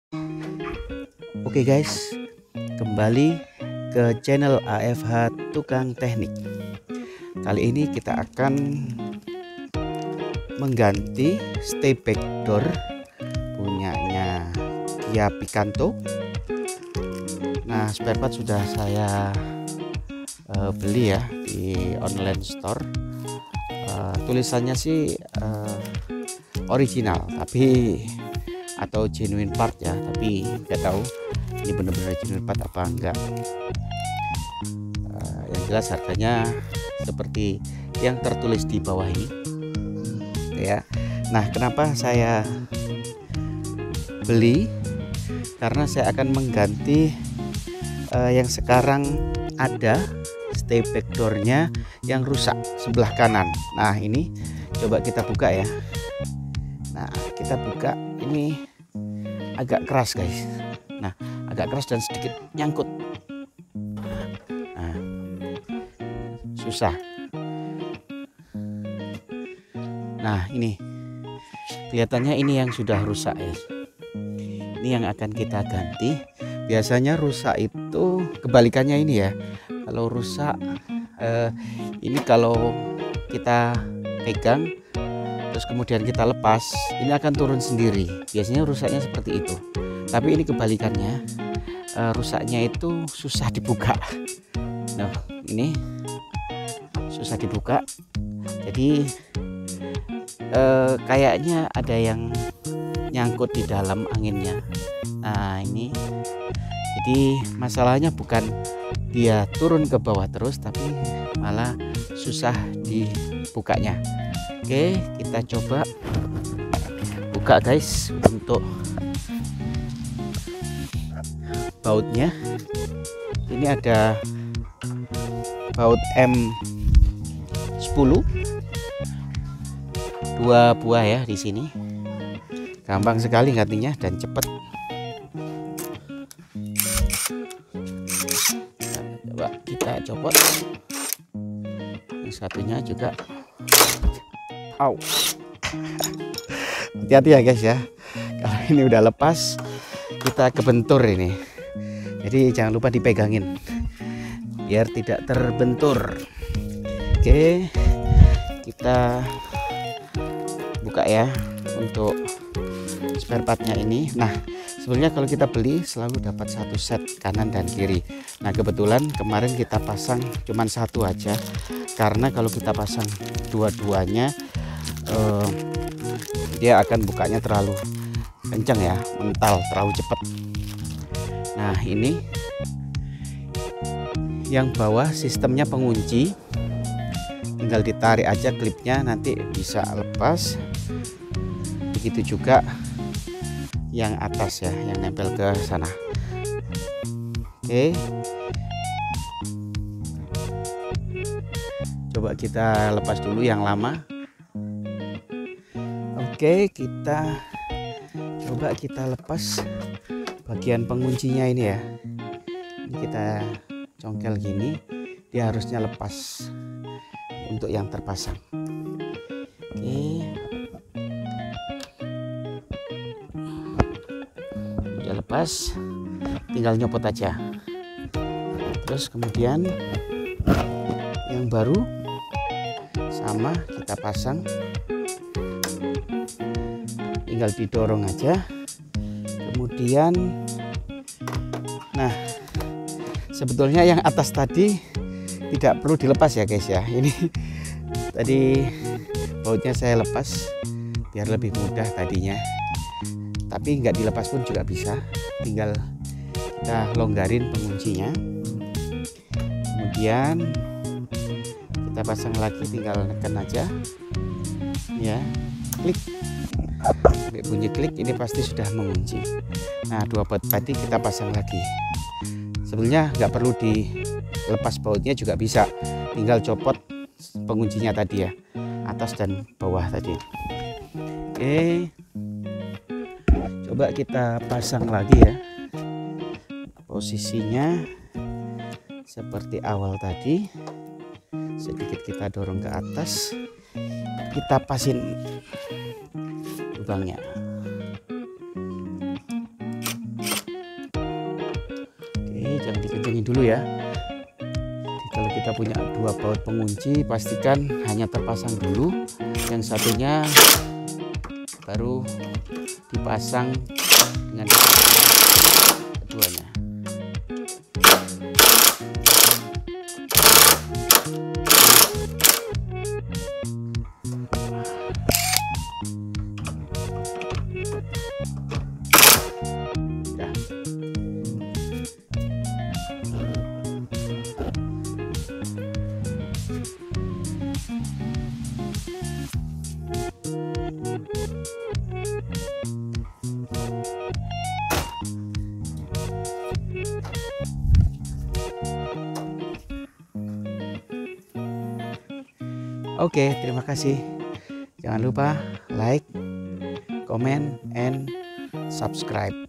Oke guys, kembali ke channel AFH Tukang Teknik. Kali ini kita akan mengganti stay back door punyanya Kia Picanto. Nah, spare part sudah saya beli ya di online store. Tulisannya sih original atau genuine part ya, tapi nggak tahu ini benar-benar genuine part apa enggak. Yang jelas harganya seperti yang tertulis di bawah ini ya. Nah, kenapa saya beli? Karena saya akan mengganti yang sekarang ada stay back door-nya yang rusak sebelah kanan. Nah, ini coba kita buka ya. Nah, kita buka, ini agak keras guys. Nah, agak keras dan sedikit nyangkut. Nah, susah. Nah, ini kelihatannya ini yang sudah rusak ya. Ini yang akan kita ganti. Biasanya rusak itu kebalikannya ini ya. Kalau rusak ini kalau kita pegang terus kemudian kita lepas, ini akan turun sendiri. Biasanya rusaknya seperti itu. Tapi ini kebalikannya, rusaknya itu susah dibuka. Nah, ini susah dibuka. Jadi kayaknya ada yang nyangkut di dalam anginnya. Nah, ini jadi masalahnya bukan dia turun ke bawah terus, tapi malah susah dibukanya. Oke, kita coba buka guys untuk bautnya. Ini ada baut M10, 2 buah ya di sini. Gampang sekali gantinya dan cepat. Coba kita copot. Yang satunya juga. Au. Hati-hati ya guys ya. Kalau ini udah lepas, kita kebentur ini. Jadi jangan lupa dipegangin biar tidak terbentur. Oke, kita buka ya untuk spare partnya ini. Nah, sebenarnya kalau kita beli selalu dapat satu set kanan dan kiri. Nah, kebetulan kemarin kita pasang cuman satu aja, karena kalau kita pasang dua-duanya dia akan bukanya terlalu kencang ya, mental terlalu cepat. Nah, ini yang bawah sistemnya pengunci, tinggal ditarik aja klipnya, nanti bisa lepas. Begitu juga yang atas ya, yang nempel ke sana. Oke, coba kita lepas dulu yang lama. Oke, kita coba kita lepas bagian penguncinya ini ya. Ini kita congkel gini, dia harusnya lepas untuk yang terpasang. Oke, udah lepas, tinggal nyopot aja. Terus kemudian yang baru sama kita pasang, tinggal didorong aja. Kemudian nah, sebetulnya yang atas tadi tidak perlu dilepas ya guys ya. Ini tadi bautnya saya lepas biar lebih mudah tadinya, tapi nggak dilepas pun juga bisa, tinggal kita longgarin penguncinya. Kemudian kita pasang lagi, tinggal tekan aja ya, klik. Bunyi klik ini pasti sudah mengunci. Nah, dua baut tadi kita pasang lagi. Sebenarnya nggak perlu dilepas bautnya juga bisa, tinggal copot penguncinya tadi ya, atas dan bawah tadi. Oke, coba kita pasang lagi ya. Posisinya seperti awal tadi, sedikit kita dorong ke atas, kita pasin lubangnya. ini dulu ya. Jadi kalau kita punya dua baut pengunci, pastikan hanya terpasang dulu, yang satunya baru dipasang dengan keduanya. Oke, terima kasih. Jangan lupa like, comment, and subscribe.